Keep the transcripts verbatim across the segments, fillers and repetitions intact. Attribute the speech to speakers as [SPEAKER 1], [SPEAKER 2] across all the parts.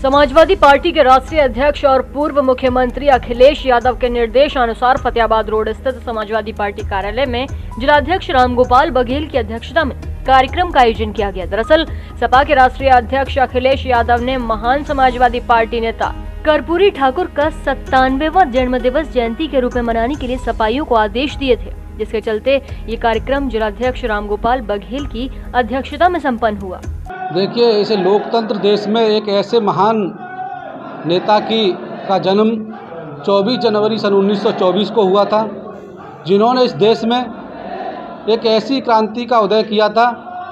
[SPEAKER 1] Samajwadi party के राष्ट्रीय अध्यक्ष और पूर्व मुख्यमंत्री अखिलेश यादव के निर्देशानुसार फतेहाबाद रोड स्थित समाजवादी पार्टी कार्यालय में जिलाध्यक्ष रामगोपाल बघेल की अध्यक्षता में कार्यक्रम का आयोजन किया गया। दरअसल सपा के राष्ट्रीय अध्यक्ष अखिलेश यादव ने महान समाजवादी पार्टी नेता कर्पूरी ठाकुर का सत्तानवेवां जन्म दिवस जयंती के रूप में मनाने के लिए सपाइयों को आदेश दिए थे, जिसके चलते ये कार्यक्रम जिलाध्यक्ष रामगोपाल बघेल की अध्यक्षता में संपन्न हुआ।
[SPEAKER 2] देखिए, इसे लोकतंत्र देश में एक ऐसे महान नेता की का जन्म चौबीस जनवरी सन उन्नीस सौ चौबीस को हुआ था, जिन्होंने इस देश में एक ऐसी क्रांति का उदय किया था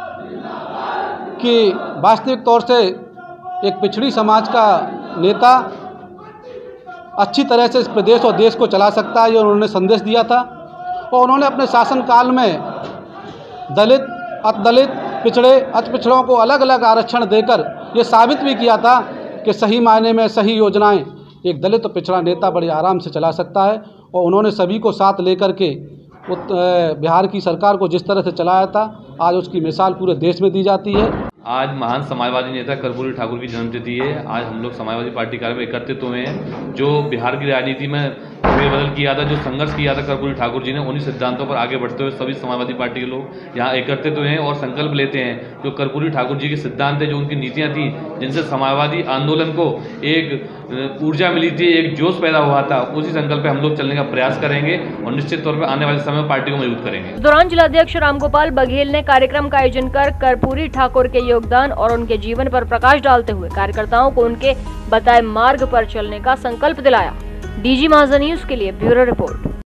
[SPEAKER 2] कि वास्तविक तौर से एक पिछड़ी समाज का नेता अच्छी तरह से इस प्रदेश और देश को चला सकता है, ये उन्होंने संदेश दिया था। और उन्होंने अपने शासनकाल में दलित, अतिदलित, पिछड़े, अति पिछड़ों को अलग अलग आरक्षण देकर ये साबित भी किया था कि सही मायने में सही योजनाएं एक दलित और पिछड़ा नेता बड़े आराम से चला सकता है। और उन्होंने सभी को साथ लेकर के बिहार की सरकार को जिस तरह से चलाया था, आज उसकी मिसाल पूरे देश में दी जाती है।
[SPEAKER 3] आज महान समाजवादी नेता कर्पूरी ठाकुर की जन्मतिथि है। आज हम लोग समाजवादी पार्टी कार्य में एकत्रित हुए हैं। जो बिहार की राजनीति में फेरबदल किया था, जो संघर्ष किया था कर्पूरी ठाकुर जी ने, उन्हीं सिद्धांतों पर आगे बढ़ते हुए सभी समाजवादी पार्टी के लोग यहाँ एकत्रित हुए हैं और संकल्प लेते हैं। जो कर्पूरी ठाकुर जी के सिद्धांत है, जो उनकी नीतियाँ थी, जिनसे समाजवादी आंदोलन को एक ऊर्जा मिली थी, एक जोश पैदा हुआ था, उसी संकल्प पे हम लोग चलने का प्रयास करेंगे और निश्चित तौर पर आने वाले समय में पार्टी को मजबूत करेंगे।
[SPEAKER 1] इस दौरान जिलाध्यक्ष रामगोपाल बघेल ने कार्यक्रम का आयोजन कर कर्पूरी ठाकुर के योगदान और उनके जीवन पर प्रकाश डालते हुए कार्यकर्ताओं को उनके बताए मार्ग पर चलने का संकल्प दिलाया। डीजी महाजन न्यूज के लिए ब्यूरो रिपोर्ट।